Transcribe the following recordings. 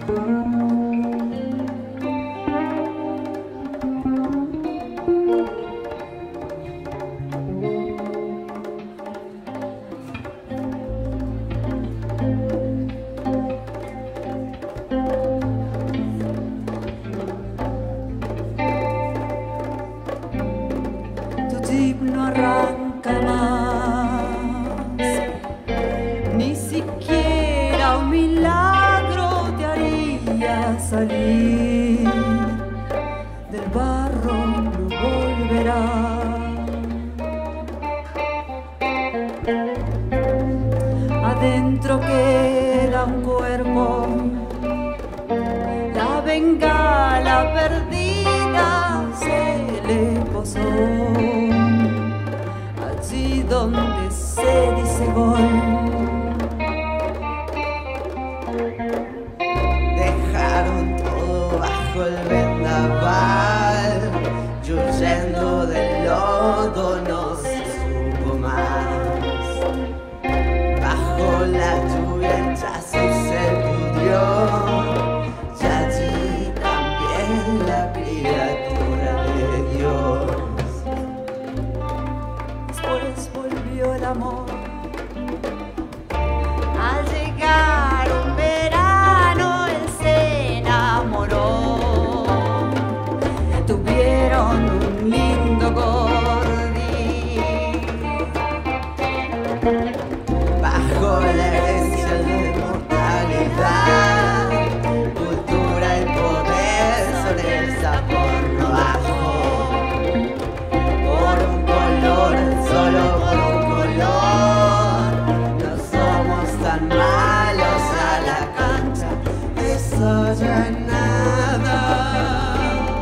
No arranca más, ni siquiera un milagro te haría salir del barro, no volverá. Adentro queda un cuerpo, la bengala perdida se le posó. Allí donde se dice gol, dejaron todo bajo el vendaval, y huyendo del lodo no se supo más. Bajo la lluvia el chasis se pudrió, y allí también la criatura de Dios. Volvió el amor. Al llegar un verano él se enamoró. Tuvieron un lindo gordi. Bajo la herencia de mortalidad, cultura y poder son el sabor no bajo. Por un color, solo por un color, no somos tan malos a la cancha, eso ya es nada.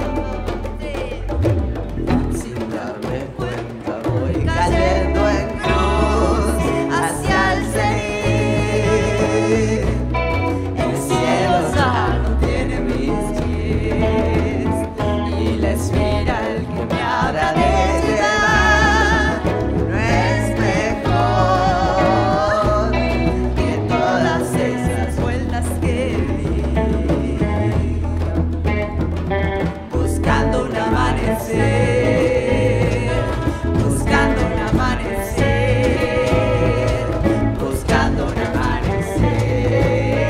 Sin darme cuenta voy cayendo en cruz hacia el cenit. El cielo ya no tiene mis pies y la espira el que me habrá de llevar. No es mejor que todas esas vueltas que di, buscando un amanecer, buscando un amanecer, buscando un amanecer.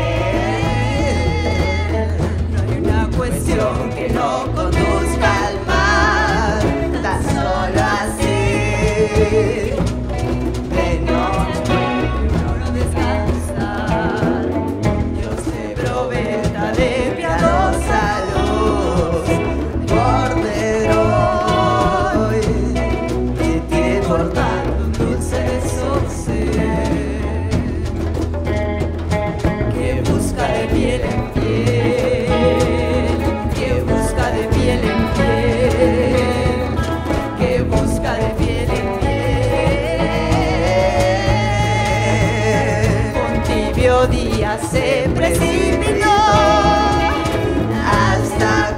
No hay una cuestión que no conduzca al mar, tan solo así. De noche uno no descansa, Dios te proveta de piadosa luz. Por hoy te tiene portando un dulce ser que busca de piel en piel, que busca de piel en piel, que busca de piel en piel. Con tibio día se precipitó hasta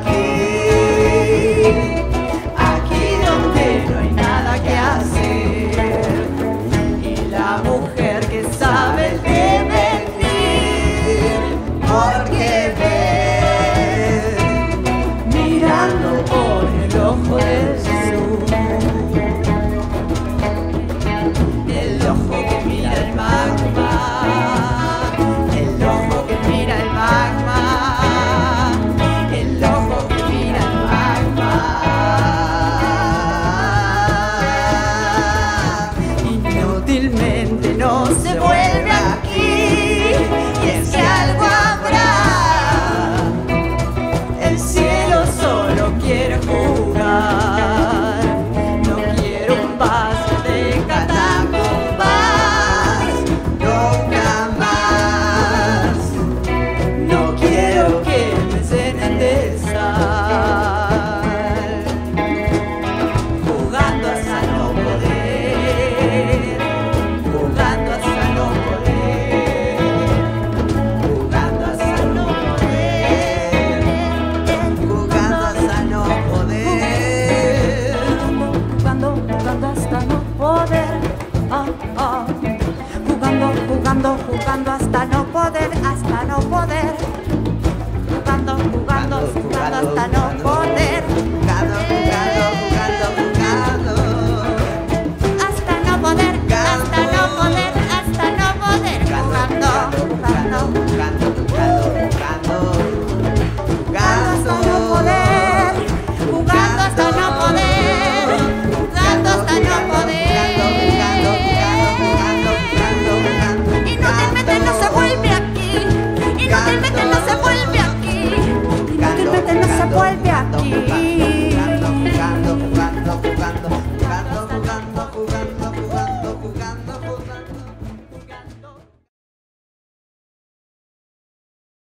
aquí donde no hay nada que hacer, y la mujer que sabe el devenir, porque ve mirando por el ojo del sur, el ojo que mira el magma, el ojo que mira el magma, el ojo que mira el magma. Inútilmente no se vuelve aquí, y es que algo habrá. El cielo solo quiere jugar, no quiero un vaso de catacumbas, nunca más. No quiero que me llenen de sal, jugando hasta no poder, jugando hasta no se vuelve